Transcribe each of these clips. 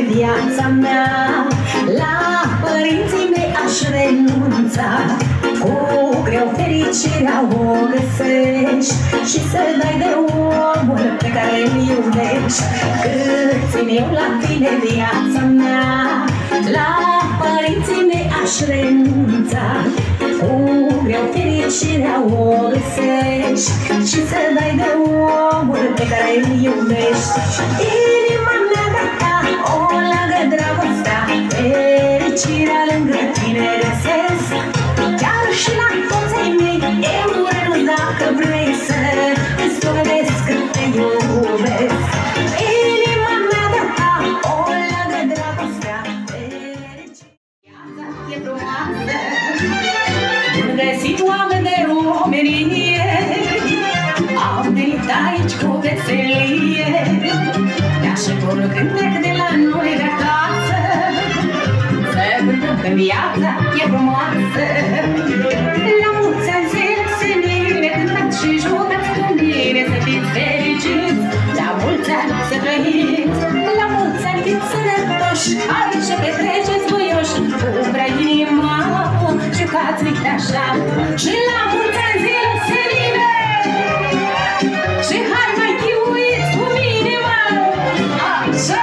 viața mea. La părinții mei aș renunța, cu greu fericirea o găsești și să dai de omul pe care îl iubești. Cât țin eu la tine viața mea, la părinții mei aș renunța, cu greu fericirea o găsești și să dai de omul pe care îl iubești. Inima mea gata, o leagă dragostea, fericirea lângă tine găsesc. Chiar și la toți ai mei eu renunț dacă vrei să îți dovedesc cât te iubesc. Inima mea gata, o leagă dragostea, fericirea. Viața e frumoasă, bun găsit oameni de omenie, am venit aici cu veselie. Te-aș pun cântec de la noi de acasă, să cântăm că viața e frumoasă. La mulți ani zile senine, cântați și jucați cu mine, să fiți fericiți, la mulți ani să trăiți. La mulți ani fiți sănătoși, hai să petreceți voioși, cum vrea inima, jucați uite așa. Și la mulți ani zile senine, și hai mai chiuiți cu mine, mă, așa.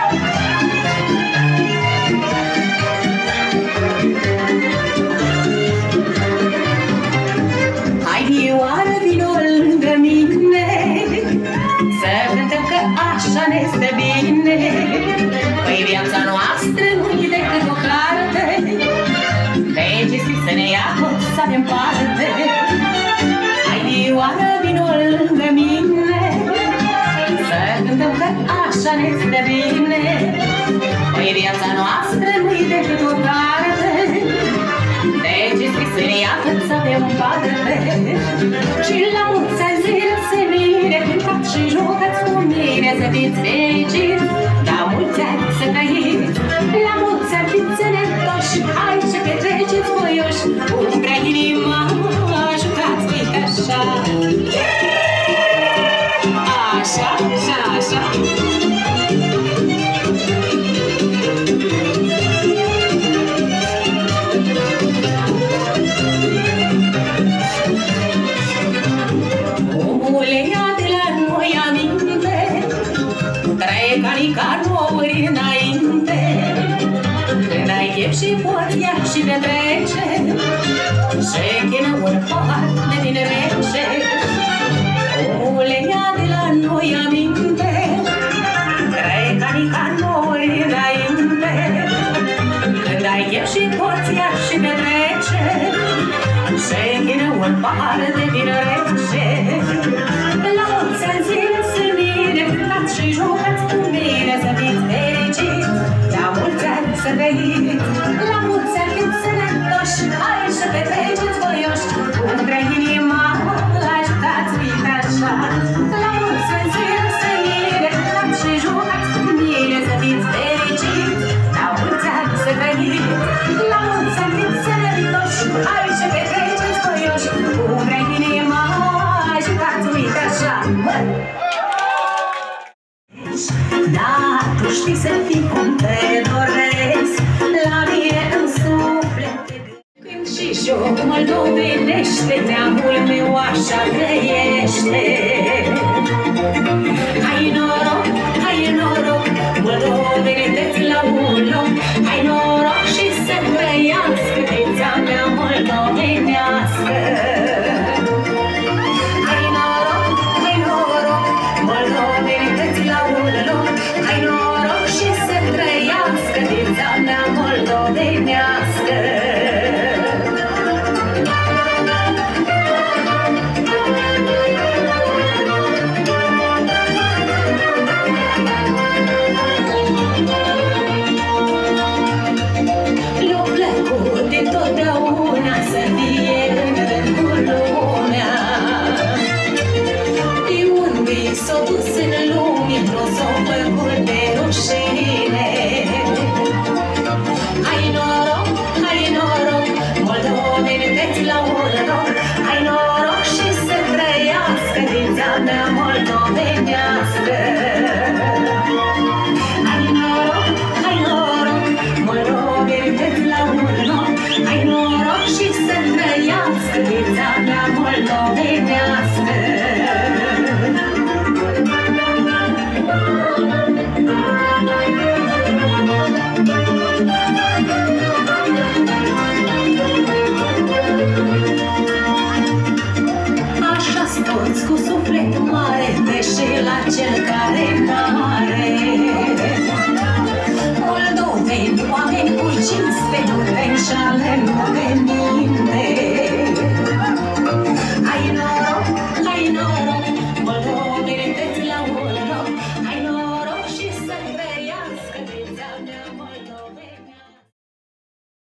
Hai vioară, vino lângă mine, să cântăm că așa ne stă bine. Păi viața noastră nu-i decât o carte, vegii să ne ia tot să avem parte. Hai vioară, vino lângă mine, să cântăm că așa ne stă bine. Păi viața noastră nu-i decât o carte, vegii să ne ia tot să avem parte. Și la mulți ani zile senine, cântați și jucați cu mine, să fiți fericiți, la mulți ani să trăiți. La mulți ani fiți sănătoși, hai să petreceți voioși, cum vrea inima, jucați uite așa. Așa, așa, așa. Omul ia de la noi aminte, trec anii ca nouri înainte. Când ai chef și poți ia și petrece, și chină un pahar de vin rece. Omul ia de la noi aminte, trec anii ca nouri înainte. Când ai chef și poți ia și petrece, și chină un pahar de vin rece. La mulți ani zile senine, cântați și jucați cu mine, să fiți fericiți, la mulți ani să trăiți. La mulți ani fiți sănătoși, hai să petreceți voioși, cum vrea inima, ajutați uite așa. La mulți ani zile senine, cântați și jucați cu mine, să fiți fericiți, la mulți ani să trăiți. La mulți ani fiți sănătoși, hai să petreceți voioși, cum vrea inima, ajutați uite așa. Da, tu știi să fii cum te doresc, la mine în suflet te gândesc. Când și jocul moldovenește, neamul meu așa trăiește. Hai noroc, moldoveni-teți la un loc. Hai noroc și să trăiască viața mea moldovenească. Hai noroc, moldoveni-teți la un loc. Hai noroc și să trăiască viața mea moldovenească. cinste, dureri și ale mogenii.